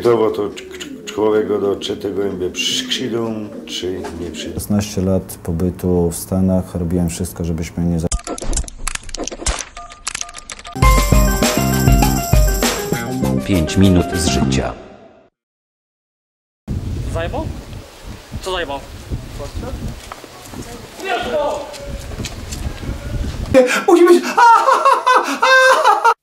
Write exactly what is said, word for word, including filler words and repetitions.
To bo to człowiek do czy te gołębie przyjdą, czy nie przyjdą. szesnaście lat pobytu w Stanach, robiłem wszystko, żebyśmy nie... pięć minut z życia. Zajebał? Co zajebał? Musi być...